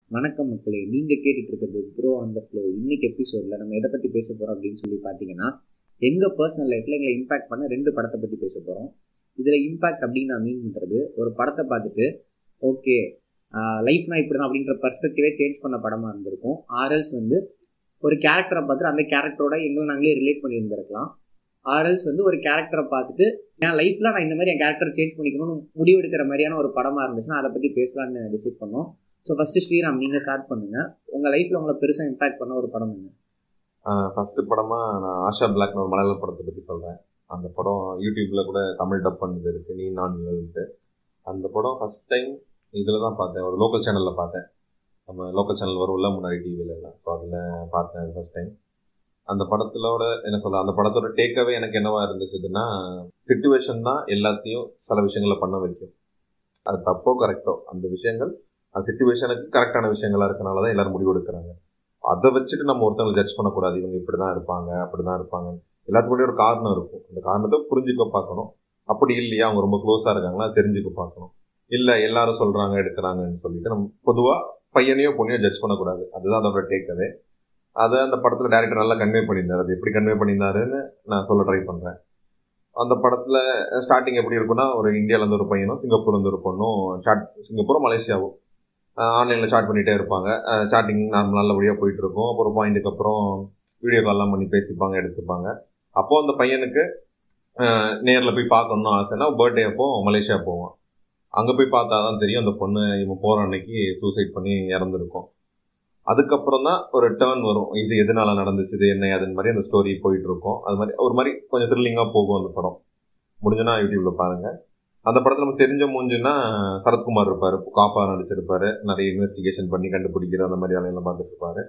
வணக்கம் மக்களே, நீங்கள் கேட்டுட்டு இருக்கிறது ப்ரோ அந்த ஃப்ளோ. இன்னைக்கு எபிசோடில் நம்ம எதை பற்றி பேச போகிறோம் அப்படின்னு சொல்லி பார்த்தீங்கன்னா, எங்கள் பர்சனல் லைஃப்பில் எங்களை இம்பாக்ட் பண்ண 2 படத்தை பற்றி பேச போகிறோம். இதில் இம்பாக்ட் அப்படின்னு நான் மீன் பண்ணுறது, ஒரு படத்தை பார்த்துட்டு ஓகே லைஃப்னா இப்படி தான் அப்படின்ற பர்ஸ்பெக்டிவே சேஞ்ச் பண்ண படமாக இருந்திருக்கும். ஆர்எல்ஸ் ஒரு கேரக்டரை பார்த்துட்டு அந்த கேரக்டரோட எங்களை நாங்களே ரிலேட் பண்ணியிருந்திருக்கலாம். ஆர்எல்ஸ் ஒரு கேரக்டரை பார்த்துட்டு என் லைஃப்பில் நான் இந்த மாதிரி என் கேரக்டர் சேஞ்ச் பண்ணிக்கணும்னு முடிவெடுக்கிற மாதிரியான ஒரு படமாக இருந்துச்சுன்னா அதை பற்றி பேசலான்னு டிசைட் பண்ணோம். ஸோ ஃபஸ்ட்டு ஸ்ரீராம், நீங்கள் ஸ்டார்ட் பண்ணுங்கள். உங்கள் லைஃப்பில் உங்களை பெருசாக இம்பாக்ட் பண்ண ஒரு படம் என்ன? ஃபஸ்ட்டு படமாக நான் ஆஷா பிளாக்னு ஒரு மலையாள படத்தை பற்றி சொல்கிறேன். அந்த படம் யூடியூப்பில் கூட தமிழ் டப் பண்ணது இருக்குது, நீ நான் இவள்ட்டு. அந்த படம் ஃபஸ்ட் டைம் இதில் தான் பார்த்தேன், ஒரு லோக்கல் சேனலில் பார்த்தேன். நம்ம லோக்கல் சேனல் வரும்ல முன்னாடி டிவிலெலாம், ஸோ அதில் பார்த்தேன் ஃபஸ்ட் டைம். அந்த படத்திலோட என்ன சொல்ல, அந்த படத்தோட டேக்காவே எனக்கு என்னவா இருந்துச்சுன்னா, சிச்சுவேஷன் தான் எல்லாத்தையும் சில விஷயங்களை பண்ண வைக்கும். அது தப்போ கரெக்டோ, அந்த விஷயங்கள் அந்த சிச்சுவேஷனுக்கு கரெக்டான விஷயங்களா இருக்கனால தான் எல்லாரும் முடிவு எடுக்கிறாங்க. அதை வச்சுட்டு நம்ம ஒருத்தவங்களை ஜட்ஜ் பண்ணக்கூடாது, இவங்க இப்படி தான் இருப்பாங்க அப்படி தான் இருப்பாங்க. எல்லாத்துக்குமே ஒரு காரணம் இருக்கும், அந்த காரணத்தை புரிஞ்சுக்க பார்க்கணும். அப்படி இல்லையா அவங்க ரொம்ப க்ளோஸாக இருக்காங்களா தெரிஞ்சுக்க பார்க்கணும். இல்லை எல்லாரும் சொல்கிறாங்க எடுக்கிறாங்கன்னு சொல்லிட்டு நம்ம பொதுவாக பையனையோ பொண்ணையோ ஜட்ஜ் பண்ணக்கூடாது. அதுதான் அதோட டேக்கவே. அதை அந்த படத்தில் டைரக்டர் நல்லா கன்வே பண்ணியிருந்தார். அது எப்படி கன்வே பண்ணியிருந்தாருன்னு நான் சொல்ல ட்ரை பண்ணுறேன். அந்த படத்தில் ஸ்டார்டிங் எப்படி இருக்குன்னா, ஒரு இந்தியாவிலேருந்து ஒரு பையனும் சிங்கப்பூர்லேருந்து ஒரு பொண்ணும் சிங்கப்பூரும் மலேசியாவும் ஆன்லைனில் சாட் பண்ணிகிட்டே இருப்பாங்க. சாட்டிங் நார்மல் நல்லபடியாக போயிட்டுருக்கும். அப்புறம் பாயிண்ட்டுக்கு அப்புறம் வீடியோ கால்லாம் பண்ணி பேசிப்பாங்க, எடுத்துப்பாங்க. அப்போது அந்த பையனுக்கு நேரில் போய் பார்க்கணுன்னு ஆசைன்னா பர்த்டே அப்போ மலேசியா போவான். அங்கே போய் பார்த்தா தான் தெரியும் அந்த பொண்ணு இவன் போகிற அன்னைக்கு சூசைட் பண்ணி இறந்துருக்கும். அதுக்கப்புறம் தான் ஒரு டேர்ன் வரும், இது எதனால நடந்துச்சு, இது என்ன அதுன்னு மாதிரி அந்த ஸ்டோரி போயிட்டு இருக்கும். அது மாதிரி ஒரு மாதிரி கொஞ்சம் த்ரில்லிங்காக போகும் அந்த படம். முடிஞ்சுன்னா யூடியூப்ல பாருங்க. அந்த படத்தில் நமக்கு தெரிஞ்ச மூஞ்சுன்னா சரத்குமார் இருப்பார், காப்பா நடிச்சிருப்பாரு, நிறைய இன்வெஸ்டிகேஷன் பண்ணி கண்டுபிடிக்கிற அந்த மாதிரி வேலையெல்லாம் பார்த்துட்டு இருப்பாரு.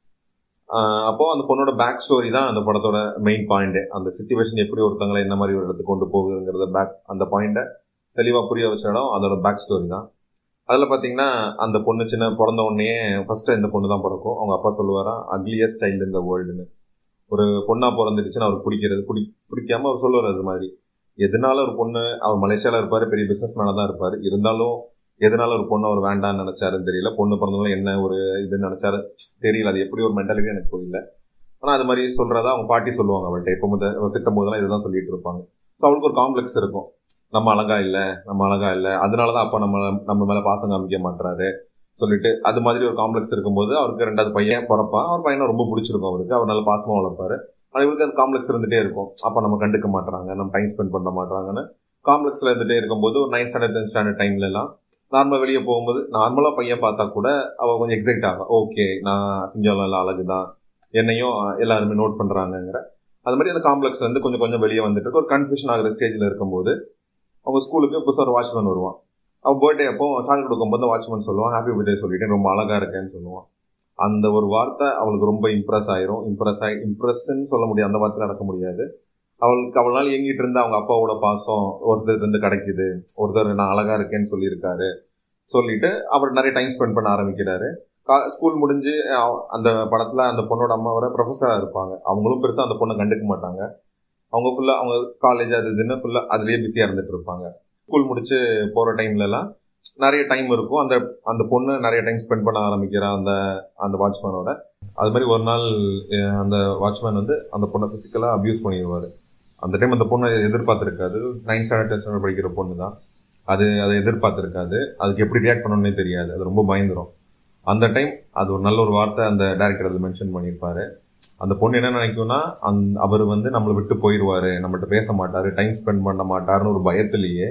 அப்போ அந்த பொண்ணோட பேக் ஸ்டோரி தான் அந்த படத்தோட மெயின் பாயிண்ட். அந்த சிச்சுவேஷன் எப்படி ஒருத்தங்களை என்ன மாதிரி ஒரு இடத்துக்கு கொண்டு போகுதுங்கிறத அந்த பாயிண்ட்டை தெளிவாக புரிய வச்ச இடம் அதோட பேக் ஸ்டோரி தான். அதில் பார்த்தீங்கன்னா அந்த பொண்ணு சின்ன பிறந்த உடனே ஃபர்ஸ்ட்டு இந்த பொண்ணு தான் பிறக்கும். அவங்க அப்பா சொல்லுவாராம், அக்லியஸ்ட் சைல்டு இந்த வேர்ல்டுன்னு. ஒரு பொண்ணாக பிறந்துடுச்சுன்னு அவருக்கு பிடிக்காம அவர் சொல்லுவார். அது மாதிரி எதனால ஒரு பொண்ணு, அவர் மலேசியாவில் இருப்பார், பெரிய பிஸ்னஸ் மேனாக தான் இருப்பார், இருந்தாலும் எதனால ஒரு பொண்ணு அவர் வேண்டான்னு நினச்சாருன்னு தெரியல. பொண்ணு பிறந்தவங்களும் என்ன ஒரு இதுன்னு நினச்சாரு தெரியல. அது எப்படி ஒரு மென்டாலிட்டி எனக்கு புரியல. ஆனால் அது மாதிரி சொல்கிறதா அவங்க பாட்டி சொல்லுவாங்க அவள்கிட்ட. இப்போ திட்டம் போதெல்லாம் இதுதான் சொல்லிட்டு இருப்பாங்க. ஸோ அவளுக்கு ஒரு காம்ப்ளெக்ஸ் இருக்கும், நம்ம அழகா இல்லை, அதனால தான் அப்பா நம்ம மேலே பாசம் காமிக்க மாட்டுறாரு சொல்லிட்டு. அது மாதிரி ஒரு காம்ப்ளெக்ஸ் இருக்கும்போது அவருக்கு 2வது பையன் பிறப்பான். அவர் பையனை ரொம்ப பிடிச்சிருக்கும் அவருக்கு, அவர் நல்ல பாசமாக வளர்ப்பாரு. ஆனால் இவருக்கு அந்த காம்ப்ளெக்ஸ் இருந்துகிட்டே இருக்கும், அப்போ நம்ம கண்டுக்க மாட்டுறாங்க, நம்ம டைம் ஸ்பெண்ட் பண்ண மாட்டாங்கன்னு காம்ப்ளெக்ஸில் இருந்துகிட்டே இருக்கும்போது ஒரு 9th standard 10th standard டைம்லலாம் நார்மலாக வெளியே போகும்போது நார்மலாக பையன் பார்த்தா கூட அவள் கொஞ்சம் எக்ஸைட் ஆகும். ஓகே, நான் சிங்காவில் அழகு தான், என்னையும் எல்லாருமே நோட் பண்ணுறாங்கங்கிற அது மாதிரி அந்த காம்ப்ளெக்ஸ் கொஞ்சம் கொஞ்சம் வெளியே வந்துட்டு ஒரு கன்ஃபியூஷன் ஆகிற ஸ்டேஜில் இருக்கும்போது அவங்க ஸ்கூலுக்கு புதுசாக ஒரு வாட்ச்மேன் வருவான். அவன் பர்த்டே அப்போ சாக்லேட் கொடுக்கும்போது வாட்ச்மேன் சொல்லுவான், ஹாப்பி பர்த்டே சொல்லிட்டு ரொம்ப அழகாக இருக்கேன்னு சொல்லுவான். அந்த ஒரு வார்த்தை அவளுக்கு ரொம்ப இம்ப்ரெஸ் ஆயிரும். இம்ப்ரெஸ்ன்னு சொல்ல முடியாது, அந்த வார்த்தை நடக்க முடியாது. அவளால் இயங்கிட்டு இருந்த அவங்க அப்பாவோட பாசம் ஒருத்தர் கிடைக்குது. ஒருத்தர் நான் அழகா இருக்கேன்னு சொல்லிட்டு அவர் நிறைய டைம் ஸ்பெண்ட் பண்ண ஆரம்பிக்கிறாரு. ஸ்கூல் முடிஞ்சு அந்த படத்துல அந்த பொண்ணோட அம்மா வர ப்ரொஃபஸரா இருப்பாங்க. அவங்களும் பெருசா அந்த பொண்ணை கண்டுக்க மாட்டாங்க. அவங்க ஃபுல்லா அவங்க காலேஜ் அது இதுன்னு ஃபுல்லா அதுலயே பிஸியா இருந்துட்டு இருப்பாங்க. ஸ்கூல் முடிச்சு போற டைம்ல எல்லாம் நிறைய டைம் இருக்கும். அந்த பொண்ணு நிறைய டைம் ஸ்பெண்ட் பண்ண ஆரம்பிக்கிறா அந்த வாட்ச்மேனோட. அது மாதிரி ஒரு நாள் அந்த வாட்ச்மேன் அந்த பொண்ணை பிசிக்கலா அபியூஸ் பண்ணிடுவாரு. அந்த டைம் அந்த பொண்ணை எதிர்பார்த்திருக்காது. 9th standard 10th standard படிக்கிற பொண்ணு தான். அதை எதிர்பார்த்திருக்காது. அதுக்கு எப்படி ரியாக்ட் பண்ணணும்னே தெரியாது. அது ரொம்ப பயந்துரும். அந்த டைம் அது ஒரு நல்ல ஒரு வார்த்தை அந்த டைரக்டர் அதில் மென்ஷன் பண்ணியிருப்பாரு. அந்த பொண்ணு என்ன நினைக்கும்னா, அவர் நம்மளை விட்டு போயிடுவாரு, நம்மகிட்ட பேச மாட்டாரு, டைம் ஸ்பெண்ட் பண்ண மாட்டாருன்னு ஒரு பயத்திலேயே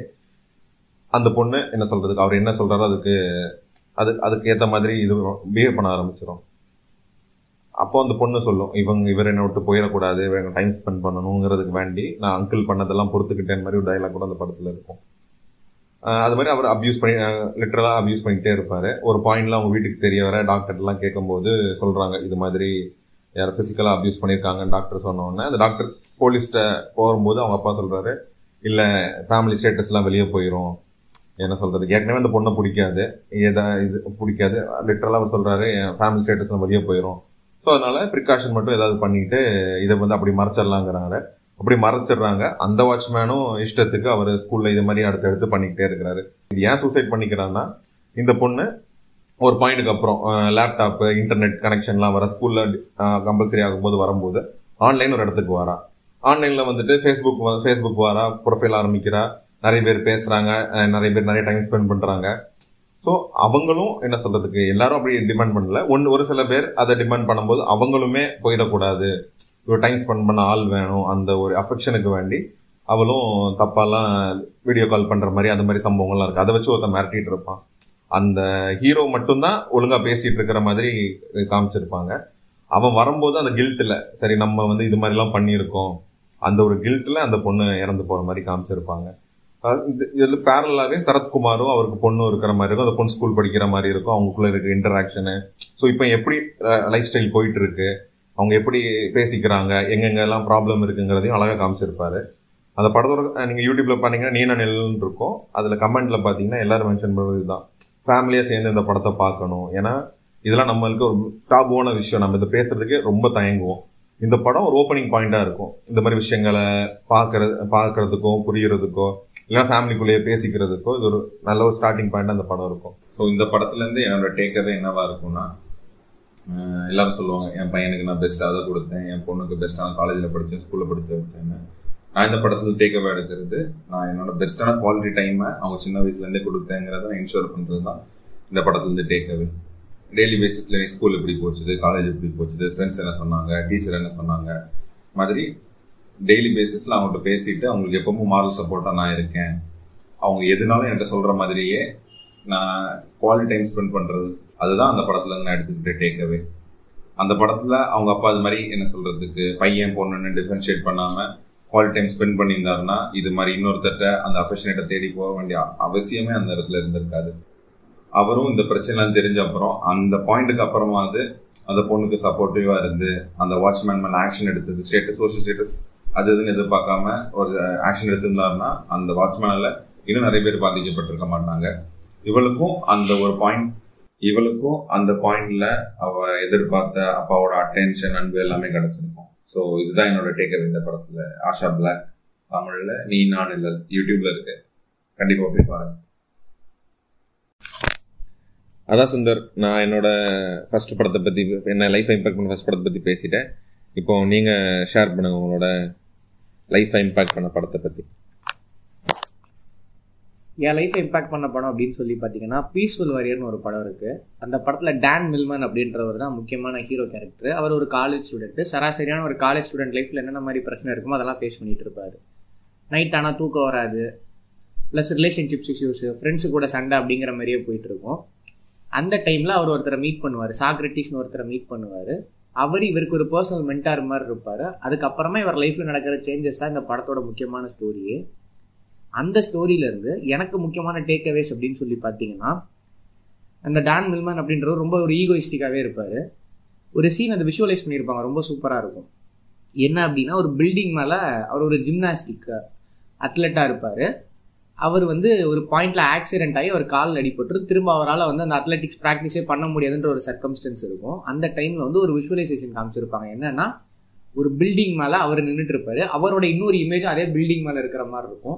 அந்த பொண்ணு என்ன சொல்றதுக்கு, அவர் என்ன சொல்றாரோ அதுக்கு ஏற்ற மாதிரி இது பிஹேவ் பண்ண ஆரம்பிச்சிடும். அப்போ அந்த பொண்ணு சொல்லும், இவர் என்னை விட்டு போயிடக்கூடாது, இவங்க டைம் ஸ்பெண்ட் பண்ணணுங்கிறதுக்கு வேண்டி நான் அங்கிள் பண்ணதெல்லாம் பொறுத்துக்கிட்டேன் மாதிரி ஒரு டைலாக் கூட அந்த படத்தில் இருக்கும். அது மாதிரி அவர் லிட்டரலாக அப்யூஸ் பண்ணிகிட்டே இருப்பார். ஒரு பாயிண்ட்ல அவங்க வீட்டுக்கு தெரிய வர டாக்டர்லாம் கேட்கும்போது சொல்கிறாங்க, இது மாதிரி யார் ஃபிசிக்கலாக அப்யூஸ் பண்ணியிருக்காங்கன்னு டாக்டர் சொன்னோடனே அந்த டாக்டர் போலீஸ்கிட்ட போகும்போது அவங்க அப்பா சொல்கிறாரு, இல்லை ஃபேமிலி ஸ்டேட்டஸ்லாம் வெளியே போயிடும், என்ன சொல்கிறது, ஏற்கனவே அந்த பொண்ணை பிடிக்காது, இது பிடிக்காது, லிட்டரலாக அவர் சொல்கிறாரு என் ஃபேமிலி ஸ்டேட்டஸ்லாம் வெளியே போயிடும், ஸோ அதனால ப்ரிகாஷன் மட்டும் ஏதாவது பண்ணிட்டு இதை அப்படி மறைச்சிடலாங்கிறாங்க. அப்படி மறைச்சிடுறாங்க. அந்த வாட்ச்மேனும் இஷ்டத்துக்கு அவர் ஸ்கூல்ல இது மாதிரி அடுத்தடுத்து பண்ணிக்கிட்டே இருக்கிறாரு. இது ஏன் சூசைட் பண்ணிக்கிறான்னா, இந்த பொண்ணு ஒரு பாயிண்ட்டுக்கு அப்புறம் லேப்டாப்பு இன்டர்நெட் கனெக்ஷன்லாம் வர ஸ்கூலில் கம்பல்சரி ஆகும்போது வரும்போது ஆன்லைன் ஒரு இடத்துக்கு வரா. ஆன்லைனில் வந்துட்டு ஃபேஸ்புக் வரா, ப்ரொஃபைல் ஆரம்பிக்கிறா, நிறைய பேர் பேசுகிறாங்க, நிறைய பேர் நிறைய டைம் ஸ்பெண்ட் பண்ணுறாங்க. ஸோ அவங்களும் என்ன சொல்கிறதுக்கு எல்லாரும் அப்படி டிமாண்ட் பண்ணல. ஒரு சில பேர் அதை டிமாண்ட் பண்ணும்போது அவங்களுமே போயிடக்கூடாது, ஒரு டைம் ஸ்பெண்ட் பண்ண ஆள் வேணும், அந்த ஒரு அஃபெக்ஷனுக்கு வேண்டி அவளும் தப்பாலாம் வீடியோ கால் பண்ணுற மாதிரி அந்த மாதிரி சம்பவங்கள்லாம் இருக்குது. அதை வச்சு ஒருத்தன் மிரட்டிகிட்டு இருப்பான். அந்த ஹீரோ மட்டும்தான் ஒழுங்காக பேசிகிட்டு இருக்கிற மாதிரி காமிச்சிருப்பாங்க. அவன் வரும்போது அந்த கில்ட்டில் சரி நம்ம வந்து இது மாதிரிலாம் பண்ணியிருக்கோம், அந்த ஒரு கில்ட்டில் அந்த பொண்ணு இறந்து போகிற மாதிரி காமிச்சிருப்பாங்க. இதில் பேரலாகவே சரத்குமாரும் அவருக்கு பொண்ணும் இருக்கிற மாதிரி இருக்கும், அந்த பொண்ணு ஸ்கூல் படிக்கிற மாதிரி இருக்கும், அவங்களுக்குள்ள இருக்க இன்டராக்ஷனு. ஸோ இப்போ எப்படி லைஃப் ஸ்டைல் போயிட்டு இருக்கு, அவங்க எப்படி பேசிக்கிறாங்க, எங்கெங்கெல்லாம் ப்ராப்ளம் இருக்குங்கிறதையும் அழகாக காமிச்சிருப்பாரு. அந்த படத்தோட நீங்கள் யூடியூப்ல பார்த்தீங்கன்னா நீனா நெல்லுன்னு இருக்கும், அதில் கமெண்ட்ல பார்த்தீங்கன்னா எல்லாரும் மென்ஷன் பண்ணுறது இதுதான், ஃபேமிலியாக சேர்ந்து இந்த படத்தை பார்க்கணும். ஏன்னா இதெல்லாம் நம்மளுக்கு ஒரு டாபுவான விஷயம், நம்ம இதை பேசுறதுக்கே ரொம்ப தயங்குவோம். இந்த படம் ஒரு ஓப்பனிங் பாயிண்டாக இருக்கும், இந்த மாதிரி விஷயங்களை பார்க்கறதுக்கோ புரியறதுக்கோ இல்லைன்னா ஃபேமிலிக்குள்ளேயே பேசிக்கிறதுக்கோ இது ஒரு நல்ல ஒரு ஸ்டார்டிங் பாயிண்டாக அந்த படம் இருக்கும். ஸோ இந்த படத்துலேருந்து என்னோட டேக்கவே என்னவா இருக்கும்னா, எல்லாரும் சொல்லுவாங்க என் பையனுக்கு நான் பெஸ்ட்டாக அதை கொடுத்தேன், என் பொண்ணுக்கு பெஸ்ட்டான காலேஜில் படித்தேன், ஸ்கூலில் படித்து வச்சேன்னு. நான் இந்த படத்தில் டேக்கவே எடுக்கிறது, நான் என்னோட பெஸ்ட்டான குவாலிட்டி டைமை அவங்க சின்ன வயசுலேருந்தே கொடுத்தேங்கிறத நான் இன்ஷூர் பண்ணுறது தான் இந்த படத்துலேருந்து டேக்கவே. டெய்லி பேசிஸில் நீ ஸ்கூல் எப்படி போச்சுது, காலேஜ் எப்படி போச்சுது, ஃப்ரெண்ட்ஸ் என்ன சொன்னாங்க, டீச்சர் என்ன சொன்னாங்க மாதிரி டெய்லி பேசிஸில் அவங்கள்ட்ட பேசிட்டு அவங்களுக்கு எப்பவும் மாரல் சப்போர்ட்டாக நான் இருக்கேன், அவங்க எதுனாலும் என்கிட்ட சொல்கிற மாதிரியே நான் குவாலிட்டி டைம் ஸ்பெண்ட் பண்ணுறது, அதுதான் அந்த படத்துலேருந்து நான் எடுத்துக்கிட்டே டேக்கவே. அந்த படத்தில் அவங்க அப்பா அது மாதிரி என்ன சொல்கிறதுக்கு பையன் பொண்ணுன்னு டிஃபரன்ஷியேட் பண்ணாமல் குவாலிட்டி டைம் ஸ்பெண்ட் பண்ணியிருந்தாருன்னா இது மாதிரி இன்னொருத்தட்ட அந்த அஃபெக்ஷனேட்டை தேடி போக வேண்டிய அவசியமே அந்த இடத்துல இருந்திருக்காது. அவரும் இந்த பிரச்சனைலாம் தெரிஞ்ச அப்புறம் அந்த பாயிண்ட்டுக்கு அப்புறமாவது அந்த பொண்ணுக்கு சப்போர்ட்டிவாக இருந்து அந்த வாட்ச்மேன் மேலே ஆக்ஷன் எடுத்தது, சோஷியல் ஸ்டேட்டஸ் அது இதுன்னு எதிர்பார்க்காம ஒரு ஆக்ஷன் எடுத்திருந்தாருன்னா அந்த வாட்ச்மேனில் இன்னும் நிறைய பேர் பாதிக்கப்பட்டிருக்க மாட்டாங்க. இவளுக்கும் அந்த பாயிண்ட்ல அவ எதிர்பார்த்த அப்பாவோட அட்டென்ஷன் அன்பு எல்லாமே கிடைச்சிருக்கும். ஸோ இதுதான் என்னோட டேக்கர் இந்த படத்துல. ஆஷா பிளாக் தமிழ்ல நீ நான் இல்லை யூடியூப்ல இருக்கு, கண்டிப்பா போய் பாருங்க. அதான் சுந்தர், நான் என்னோட ஃபர்ஸ்ட் படத்தை பத்தி என்ன லைஃப் இம்பாக்ட் பண்ண ஃபர்ஸ்ட் படத்தை பத்தி பேசிட்டேன். இப்போ நீங்க ஷேர் பண்ணுங்க உங்களோட லைஃப் இம்பாக்ட் பண்ண படத்தை பத்தி. என் லைஃப்பை இம்பாக்ட் பண்ண படம் அப்படின்னு சொல்லி பார்த்தீங்கன்னா பீஸ்ஃபுல் வாரியர்னு ஒரு படம் இருக்குது. அந்த படத்தில் டான் மில்மன் அப்படின்றவர் தான் முக்கியமான ஹீரோ கேரக்டர். அவர் ஒரு காலேஜ் ஸ்டூடெண்ட்டு, சராசரியான ஒரு காலேஜ் ஸ்டூடெண்ட் லைஃப்பில் என்னென்ன மாதிரி பிரச்சனை இருக்குமோ அதெல்லாம் ஃபேஸ் பண்ணிட்டு இருப்பார். நைட் ஆனால் தூக்கம் வராது, ப்ளஸ் ரிலேஷன்ஷிப்ஸ் இஷ்யூஸு, ஃப்ரெண்ட்ஸு கூட சண்டை அப்படிங்கிற மாதிரியே போயிட்டுருக்கும். அந்த டைமில் அவர் ஒருத்தரை மீட் பண்ணுவார், சாக்ரட்டிஸ்னு ஒருத்தரை மீட் பண்ணுவார். இவருக்கு ஒரு பர்சனல் மென்டார் மாதிரி இருப்பார். அதுக்கப்புறமா இவர் லைஃப்பில் நடக்கிற சேஞ்சஸ் தான் இந்த படத்தோட முக்கியமான ஸ்டோரியே. அந்த ஸ்டோரியிலேருந்து எனக்கு முக்கியமான டேக்அவேஸ் அப்படின்னு சொல்லி பார்த்தீங்கன்னா, அந்த டான் மில்மன் அப்படின்றவர் ரொம்ப ஒரு ஈகோயிஸ்டிக்காகவே இருப்பார். ஒரு சீன் அதை விஷுவலைஸ் பண்ணியிருப்பாங்க, ரொம்ப சூப்பராக இருக்கும். என்ன அப்படின்னா, ஒரு பில்டிங் மேலே அவர் ஒரு ஜிம்னாஸ்டிக் அத்லெட்டாக இருப்பார். அவர் ஒரு பாயிண்டில் ஆக்சிடென்ட் ஆகி அவர் காலில் அடிபட்டு திரும்ப அவரால் அந்த அத்லெட்டிக்ஸ் ப்ராக்டிஸே பண்ண முடியாதுன்ற ஒரு சர்க்கம்ஸ்டன்ஸ் இருக்கும். அந்த டைமில் ஒரு விஷுவலைசேஷன் காமிச்சிருப்பாங்க. என்னென்னா, ஒரு பில்டிங் மேலே அவர் நின்றுட்டு இருப்பார், அவரோட இன்னொரு இமேஜும் அதே பில்டிங் மேலே இருக்கிற மாதிரி இருக்கும்.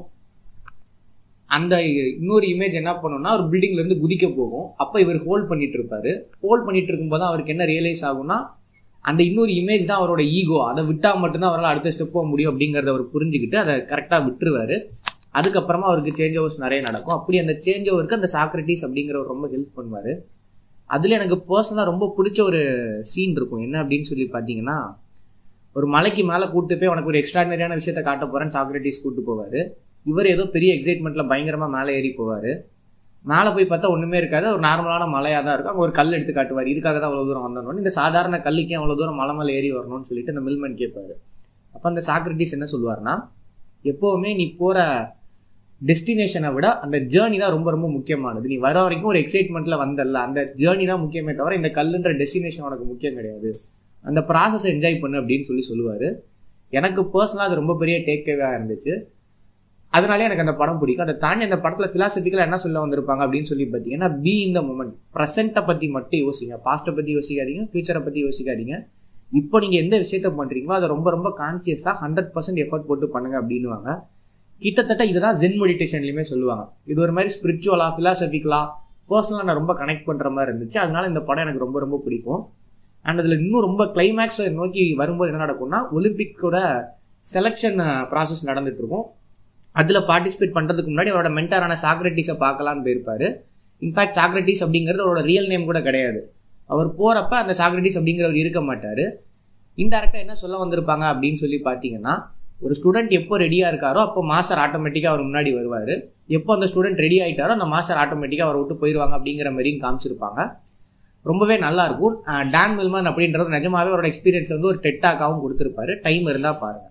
அந்த இன்னொரு இமேஜ் என்ன பண்ணோம்னா, ஒரு பில்டிங்லேருந்து குதிக்க போகும். அப்போ இவர் ஹோல்ட் பண்ணிட்டு இருப்பாரு. ஹோல்ட் பண்ணிட்டு இருக்கும்போது அவருக்கு என்ன ரியலைஸ் ஆகும்னா, அந்த இன்னொரு இமேஜ் தான் அவரோட ஈகோ, அதை விட்டால் மட்டும்தான் அவரால் அடுத்த ஸ்டெப் போக முடியும் அப்படிங்கிறத அவர் புரிஞ்சுக்கிட்டு அதை கரெக்டாக விட்டுருவார். அதுக்கப்புறமா அவருக்கு சேஞ்ச் ஓவர்ஸ் நிறைய நடக்கும். அப்படி அந்த சேஞ்ச் ஓவருக்கு அந்த சாக்ரட்டிஸ் அப்படிங்கிறவர் ரொம்ப ஹெல்ப் பண்ணுவார். அதில் எனக்கு பர்சனலாக ரொம்ப பிடிச்ச ஒரு சீன் இருக்கும். என்ன அப்படின்னு சொல்லி பார்த்தீங்கன்னா, ஒரு மலைக்கு மேலே கூப்பிட்டு போய் உனக்கு ஒரு எக்ஸ்ட்ராடினரியான விஷயத்த காட்ட போகிறேன்னு சாக்ரட்டிஸ் கூப்பிட்டு போவார். இவர் ஏதோ பெரிய எக்ஸைட்மெண்ட்டில் பயங்கரமாக மேலே ஏறி போவார். மேலே போய் பார்த்தா ஒன்றுமே இருக்காது, ஒரு நார்மலான மலையாக தான் இருக்கும். அங்கே ஒரு கல் எடுத்து காட்டுவார். இதுக்காக தான் அவ்வளோ தூரம் வந்தோன்னு, இந்த சாதாரண கல்லுக்கே அவ்வளோ தூரம் மலை மேலே ஏறி வரணும்னு சொல்லிட்டு அந்த மில்மன் கேட்பார். அப்போ அந்த சாக்ரட்டிஸ் என்ன சொல்லுவார்னா, எப்போவுமே நீ போகிற டெஸ்டினேஷனை விட அந்த ஜேர்னி தான் ரொம்ப ரொம்ப முக்கியமானது. நீ வர வரைக்கும் ஒரு எக்ஸைட்மெண்ட்டில் வந்தல்ல, அந்த ஜேர்னி தான் முக்கியமே தவிர இந்த கல்லுன்ற டெஸ்டினேஷன் உனக்கு முக்கியம் கிடையாது. அந்த ப்ராசஸை என்ஜாய் பண்ணு அப்படின்னு சொல்லுவார். எனக்கு பர்சனலாக அது ரொம்ப பெரிய டேக்அவேவாக இருந்துச்சு. அதனாலே எனக்கு அந்த படம் பிடிக்கும். அதை தாண்டி அந்த படத்தில் ஃபிலாசபிக்கலாக என்ன சொல்ல வந்திருப்பாங்க அப்படின்னு சொல்லி பார்த்தீங்கன்னா, பி இன் த மொமெண்ட், ப்ரெசென்ட்டை பற்றி மட்டும் யோசிங்க, பாஸ்ட்டை பற்றி யோசிக்காதீங்க, ஃபியூச்சரை பற்றி யோசிக்காதீங்க. இப்போ நீங்கள் எந்த விஷயத்த பண்ணுறீங்களோ அதை ரொம்ப ரொம்ப கான்சியஸாக 100% எஃபர்ட் போட்டு பண்ணுங்க அப்படின்னுவாங்க. கிட்டத்தட்ட இதுதான் ஜென் மெடிடேஷன்லையுமே சொல்லுவாங்க. இது ஒரு மாதிரி ஸ்பிரிச்சுவலாக ஃபிலாசபிக்கலாக பர்சனலாக நான் ரொம்ப கனெக்ட் பண்ணுற மாதிரி இருந்துச்சு. அதனால இந்த படம் எனக்கு ரொம்ப ரொம்ப பிடிக்கும். அண்ட் அதில் இன்னும் ரொம்ப கிளைமேக்ஸை நோக்கி வரும்போது என்ன நடக்கும்னா, ஒலிம்பிக்கோட செலெக்ஷன் ப்ராசஸ் நடந்துகிட்ருக்கும். அதில் பார்ட்டிசிபேட் பண்ணுறதுக்கு முன்னாடி அவரோட மென்டாரான சாக்ரட்டிஸை பார்க்கலான்னு போயிருப்பார். இன்ஃபேக்ட் சாக்ரட்டிஸ் அப்படிங்கிறது அவரோட ரியல் நேம் கூட கிடையாது. அவர் போகிறப்ப அந்த சாக்ரட்டிஸ் அப்படிங்கிறவர் இருக்க மாட்டார். இன்டெரக்டாக என்ன சொல்ல வந்திருப்பாங்க அப்படின்னு சொல்லி பார்த்தீங்கன்னா, ஒரு ஸ்டூடெண்ட் எப்போ ரெடியாக இருக்காரோ அப்போ மாஸ்டர் ஆட்டோமேட்டிக்காக அவர் முன்னாடி வருவார். எப்போ அந்த ஸ்டூடெண்ட் ரெடி ஆகிட்டாரோ அந்த மாஸ்டர் ஆட்டோமேட்டிக்காக அவரை விட்டு போயிடுவாங்க அப்படிங்கிற மாதிரியும் காமிச்சிருப்பாங்க. ரொம்பவே நல்லாயிருக்கும். டான் மில்மன் அப்படின்றது நிஜமாவே அவரோட எக்ஸ்பீரியன்ஸ் வந்து ஒரு டெட்டாக்காகவும் கொடுத்துருப்பாரு. டைம் இருந்தால் பாருங்கள்.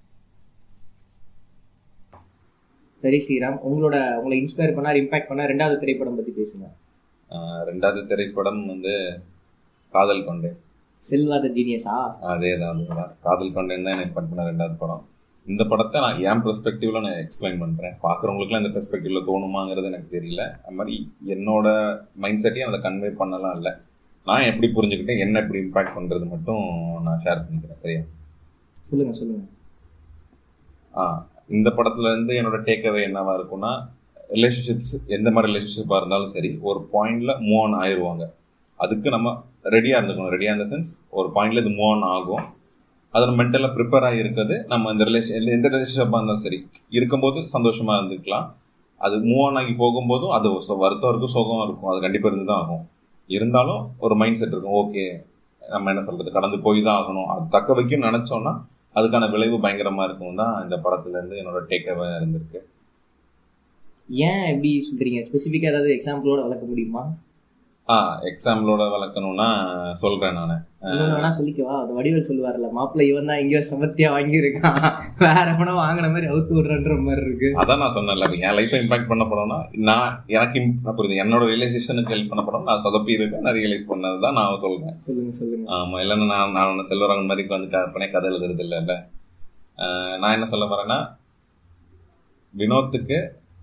சரி ஸ்ரீராம், உங்களை இன்ஸ்பயர் பண்ணார், இம்பாக்ட் பண்ணார் ரெண்டாவது திரைப்படம் பற்றி பேசுங்க. ரெண்டாவது திரைப்படம் வந்து காதல் கொண்டேன். செல்வாத ஜீனியஸா? அதேதான். காதல் கொண்டேன் தான் எனக்கு பண்ண ரெண்டாவது படம். இந்த படத்தை நான் என் பெர்ஸ்பெக்டிவ்ல நான் எக்ஸ்பிளைன் பண்றேன். பாக்குறவங்களுக்குலாம் இந்த பெர்ஸ்பெக்டிவ்ல தோணுமாங்கிறது எனக்கு தெரியல. அது மாதிரி என்னோட மைண்ட் செட்டையும் அதை கன்வே பண்ணலாம் இல்லை. நான் எப்படி புரிஞ்சுக்கிட்டேன், என்ன எப்படி இம்பாக்ட் பண்றது மட்டும் நான் ஷேர் பண்ணிக்கிறேன். சரியா? சொல்லுங்க. இந்த படத்துல இருந்து என்னோட டேக்அவே என்னவா இருக்கும்னா, ரிலேஷன்ஷிப்ஸ் எந்த மாதிரி ரிலேஷன்ஷிப்பா இருந்தாலும் சரி, ஒரு பாயிண்ட்ல மூவ் ஆன் ஆயிடுவாங்க. அதுக்கு நம்ம ரெடியா இருந்துக்கணும். ரெடியா இந்த சென்ஸ் ஒரு பாயிண்ட்ல இது மூவ் ஆன் ஆகும். அதில் மென்டலாக ப்ரிப்பேர் ஆகிருக்கிறது. நம்ம இந்த எந்த ரிலேஷன்ஷிப்பாக இருந்தாலும் சரி, இருக்கும்போது சந்தோஷமாக இருந்துக்கலாம். அது மூவ் ஆன் ஆகி போகும்போதும் அது வருத்தம் இருக்கும், சோகம் இருக்கும். அது கண்டிப்பாக இருந்து தான் ஆகும். இருந்தாலும் ஒரு மைண்ட் செட் இருக்கும். ஓகே, நம்ம என்ன சொல்கிறது, கடந்து போய் தான் ஆகணும். அது தக்க வைக்கும் நினச்சோன்னா அதுக்கான விளைவு பயங்கரமாக இருக்கும் தான் இந்த படத்துலேருந்து என்னோட டேக்அவே இருந்திருக்கு. ஏன் எப்படி சொல்கிறீங்க? ஸ்பெசிஃபிக்காக ஏதாவது எக்ஸாம்பிளோட வளர்க்க முடியுமா? எக்ஸாம்பிளோட வளர்க்கணும்னா சொல்றேன். நான் சொல்லிக்கவா? அது வடிவேல் சொல்லுவார்ல, மாப்பிள்ளை இவன் தான் எங்கேயோ சமத்தியா வாங்கியிருக்கான், வேற பணம் வாங்கின மாதிரி அவுத்து விடுறன்ற மாதிரி இருக்கு. அதான் நான் சொன்னேன்ல, என் லைஃப்ல இம்பாக்ட் பண்ண படம்னா எனக்கு புரியுது. என்னோட ரியலைசேஷனுக்கு ஹெல்ப் பண்ண படம் நான் சொதப்பி இருக்கேன், நான் ரியலைஸ் பண்ணதுதான் நான் சொல்றேன். சொல்லுங்க. ஆமா, இல்லைன்னா நான் செல்வராகவன் மாதிரி வந்து கற்பனை கதை எழுதுறது இல்லைல்ல. நான் என்ன சொல்ல வரேன்னா, வினோத்துக்கு